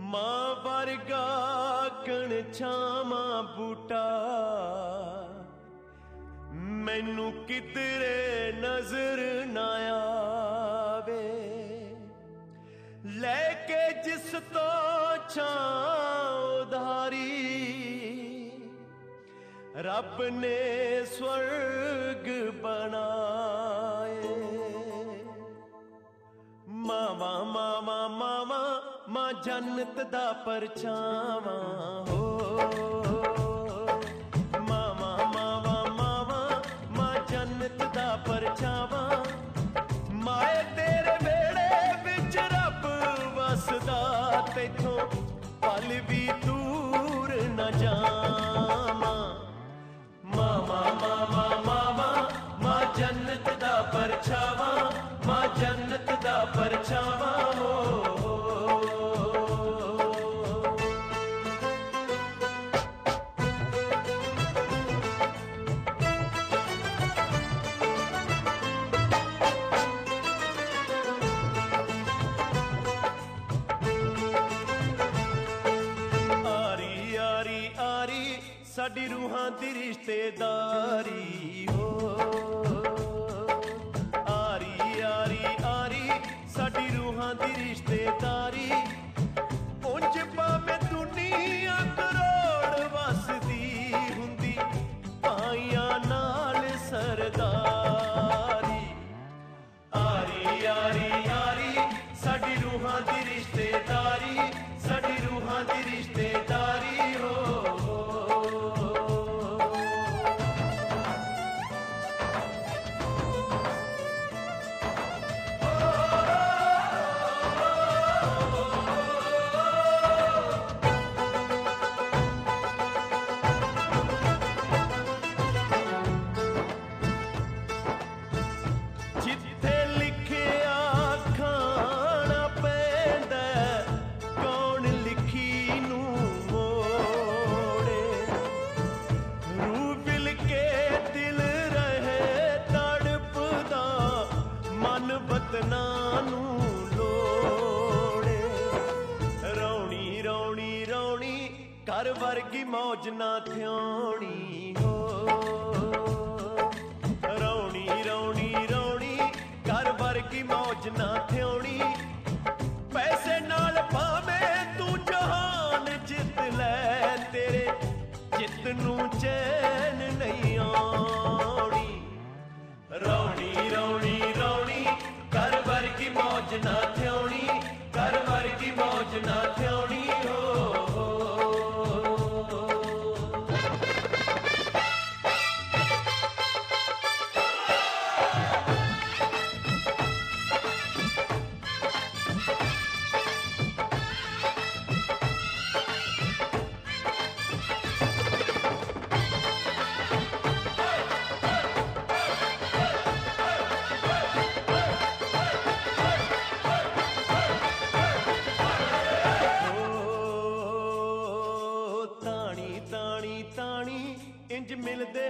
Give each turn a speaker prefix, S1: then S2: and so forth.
S1: ਮਾਂ ਵਰਗਾ ਕਣ ਛਾਵਾਂ ਬੂਟਾ ਮੈਨੂੰ ਕਿਧਰੇ ਨਜ਼ਰ ਨਾ ਆਵੇ। ਲੈ ਕੇ ਜਿਸ ਤੋਂ ਛਾਂ ਉਧਾਰੀ ਰੱਬ ਨੇ ਸਵਰਗ ਬਣਾਏ। ਮਾਵਾ ਮਾਵਾ ਮਾਵਾ ਮਾਂ ਜੰਨਤ ਦਾ ਪਰਛਾਵਾਂ ਹੋ। ਮਾਵਾ ਮਾਵਾ ਮਾਵਾ ਮਾਂ ਜੰਨਤ ਦਾ ਪਰਛਾਵਾਂ। ਮਾਏ ਤੇਰੇ ਵਿਹੜੇ ਵਿੱਚ ਰੱਬ ਵਸਦਾ, ਤੈਥੋਂ ਪਲ ਵੀ ਦੂਰ ਨਾ ਜਾਵਾਂ। ਮਾਵਾ ਮਾਵਾ ਮਾਵਾ ਮਾਂ ਜੰਨਤ ਦਾ ਪਰਛਾਵਾਂ, ਮਾਂ ਜੰਨਤ ਦਾ ਪਰਛਾਵਾਂ ਹੋ। ਆਰੀ ਆਰੀ ਆਰੀ ਸਾਡੀ ਰੂਹਾਂ ਦੀ ਰਿਸ਼ਤੇਦਾਰੀ ਹੋ। ਆਰੀ ਆਰੀ ਆਰੀ ਸਾਡੀ ਰੂਹਾਂ ਦੀ ਰਿਸ਼ਤੇਦਾਰੀ। ਉਂਝ ਭਾਵੇਂ ਦੁਨੀਆ ਕਰੋੜ ਵਸਦੀ ਹੁੰਦੀ, ਭਾਈਆਂ ਨਾਲ ਸਰਦਾਰੀ। ਆਰੀ ਆਰੀ ਆਰੀ ਸਾਡੀ ਰੂਹਾਂ ਦੀ ਰਿਸ਼ਤੇਦਾਰੀ, ਸਾਡੀ ਰੂਹਾਂ ਦੀ ਰਿਸ਼ਤੇਦਾਰੀ ਹੋ। ਜਿੱਥੇ ਲਿਖਿਆ ਖਾਣਾ ਪੈਂਦਾ, ਕੌਣ ਲਿਖੀ ਨੂੰ ਮੋੜੇ। ਰੂਹ ਵਿਲ ਕੇ ਦਿਲ ਰਹੇ ਤੜਪਦਾ, ਮਨ ਵਤਨਾਂ ਨੂੰ ਲੋੜੇ। ਰੌਣੀ ਰੌਣੀ ਰੌਣੀ ਘਰ ਵਰਗੀ ਮੌਜ ਨਾ ਥਿਉਣੀ ਹੋ। ਰੌਣੀ ਰੌਣੀ ਰੌਣੀ ਘਰ ਵਰਗੀ ਮੌਜ ਨਾ ਥਿਉਣੀ। ਪੈਸੇ ਨਾਲ ਭਾਵੇਂ ਤੂੰ ਜਹਾਨ ਜਿੱਤ ਲੈ, ਤੇਰੇ ਜਿੱਤ ਨੂੰ ਚੈਨ ਨਹੀਂ ਆਉਣੀ। ਰੌਣੀ ਰੌਣੀ ਰੌਣੀ ਘਰ ਵਰਗੀ ਮੌਜ ਨਾ ਥਿਉਣੀ, ਘਰ ਵਰਗੀ ਮੌਜ ਨਾ ਥਿਉਣੀ ਹੋ। ਤਾਣੀ ਤਾਣੀ ਤਾਣੀ ਇੰਜ ਮਿਲਦੇ